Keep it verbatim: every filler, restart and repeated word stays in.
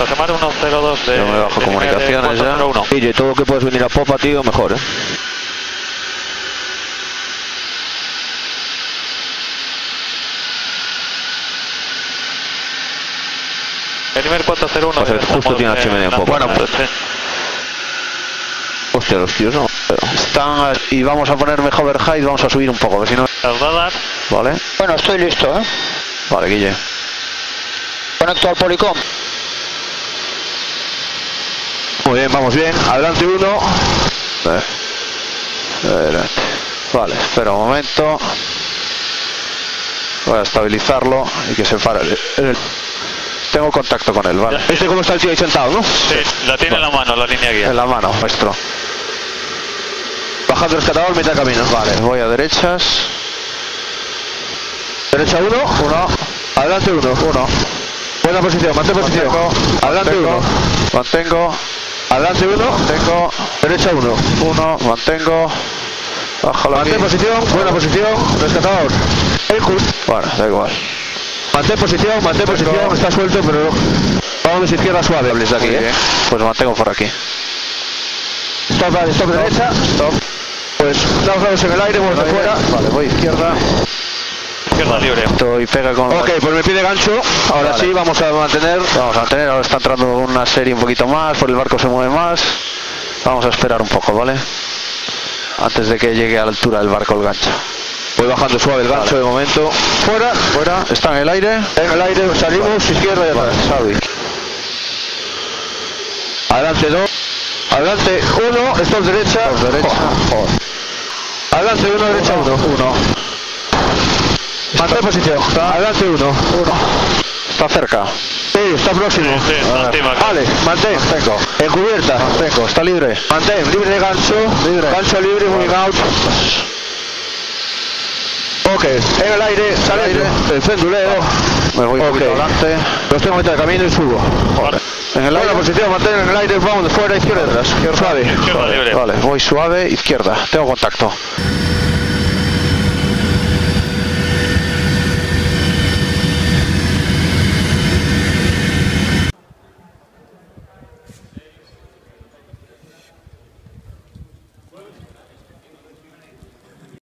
José Mar uno cero dos de... Yo me bajo comunicaciones ya. Y todo lo que puedes venir a popa, tío, mejor, ¿eh? El nivel cuatro cero uno. Pues justo tiene ocho y medio en popa. Bueno, pues... Hostia, los tíos no. Están... Y vamos a poner mejor overheight, vamos a subir un poco, que si no... Las radar. Vale. Bueno, estoy listo, ¿eh? Vale, Guille. Conecto al Polycom. Muy bien, vamos bien. Adelante uno. Adelante. Vale, espera un momento. Voy a estabilizarlo y que se pare. Tengo contacto con él, vale. ¿Viste cómo está el tío ahí sentado, no? Sí, la tiene vale. En la mano, la línea guía. En la mano, maestro. Bajando el rescatador, mitad de camino. Vale, voy a derechas. Derecha uno. Uno. Adelante uno. Uno. Buena posición, mantén posición. Mantengo. Adelante mantengo. Uno. Mantengo. Adelante uno. Mantengo. Derecha uno. Uno. Mantengo. Bájalo. Mantén aquí. Posición. Buena posición. Rescatador. El bueno, da igual. Mantén posición, mantén mantengo. Posición. Está suelto, pero vamos de izquierda suave. De aquí, ¿eh? Pues mantengo por aquí. Stop, stop, stop derecha. Stop. Pues damos lados en el aire, vamos de fuera. Vale, voy izquierda. Izquierda libre. Estoy pega con... Ok, pues me pide gancho. Ahora vale. Sí, vamos a mantener. Vamos a mantener. Ahora está entrando una serie un poquito más. Por el barco se mueve más. Vamos a esperar un poco, ¿vale? Antes de que llegue a la altura del barco el gancho. Voy bajando suave el gancho vale. De momento. Fuera. Fuera. Está en el aire. En el aire. Salimos. Vale. Izquierda y atrás. Vale. Adelante dos. Adelante uno. Stop derecha. Stop derecha. Oh. Adelante uno. Derecha uno. Uno. Mantén posición. Está adelante uno. Uno. Está cerca. Sí, está próximo. Sí, sí, encima, vale, mantén. Mantengo. En cubierta. Mantengo. Está libre. Mantén. Libre de gancho. Libre. Gancho libre. Moving vale. Out. Ok. En el aire. Sale aire. El penduleo. Vale. Me voy un okay. Poquito adelante. Los tengo a mitad de camino y subo. Vale. En el aire. Buena posición. Mantén en el aire. Vamos de fuera. Izquierda atrás. Izquierda suave. Izquierda libre. Vale. Voy suave. Izquierda. Tengo contacto.